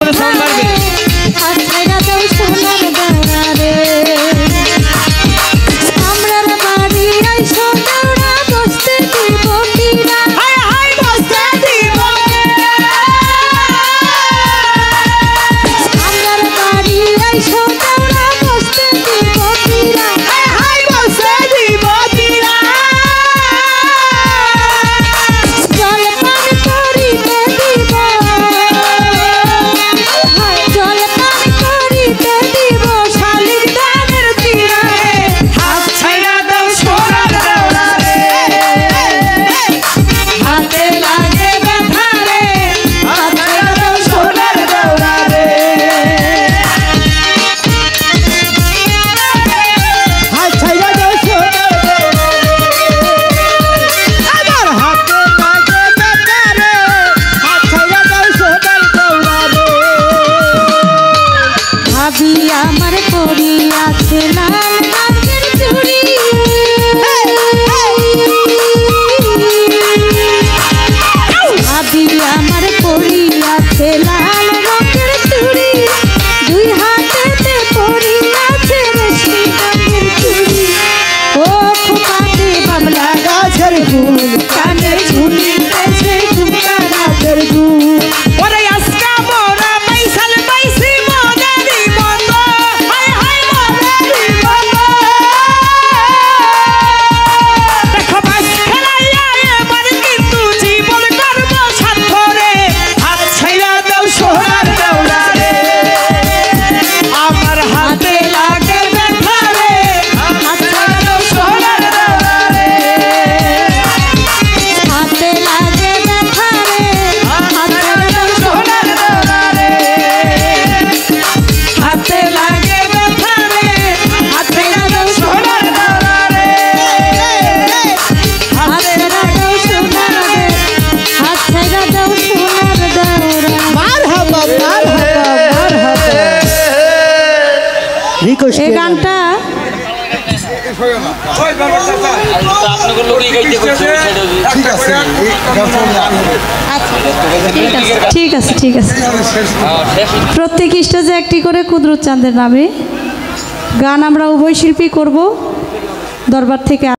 করে সাউন্ড বাড়বে। ছাইরা দাও সোনার দেওরা রে আমরার বাড়ি আইসো দেওরা বসতে দিব কিরা হায় হায় বসতে দিব আমরার বাড়ি আইসো দেওরা বসতে দিব কিরা হায় হায় বসতে দিব কিরা জল পান করিতে দিব হায় জল পান করিতে দিব শালির দানের তীরা হাত ছাইরা দাও সোনার দেওরা রে হাতে লাগে ব্যথা রে হাত ছাইরা দাও সোনার দেওরা রে হাত ছাইরা দাও সোনার দেওরা আমার হাতে লাগে ব্যথা রে হাত ছাইরা দাও সোনার দেওরা রে ভাবি আমার পড়িয়াছে লাল রঙের চুড়ি ভাবি আমার পড়িয়াছে লাল রঙের চুড়ি দুই হাতেতে পড়িয়াছে রেশমি রঙের চুড়ি ও খোপাতে বাবলা গাছের ফুল কানে ঝুলিতেছে ঝুমকা রাতের দুল ওরে আজকা মোরা পয়সাল পাইছি মোদেরই মতো হায় হায় মোদেরই মতো দেখো বাস খেলাইয়া এবার কিন্তু জীবন করব সাথরে হাত ছাইরা দাও সোনার দেওরা রে আমার হাতে লাগে ব্যথা রে হাত ছাইরা দাও সোনার দেওরা রে হাতে লাগে ব্যথা রে হাতে লাগে সোনার দেওরা রে হাতে লাগে ব্যথা রে হাতে লাগে সোনার দেওরা রে হাতে দাও সোনার দে হাত ছাইরা দাও সোনার দেওরা মারহাবা রিকোয়েস্ট এই গানটা ঠিক আছে ঠিক আছে প্রত্যেক স্টেজে একটি করে কুদরত চাঁদের নামে গান আমরা উভয় শিল্পী করব দরবার থেকে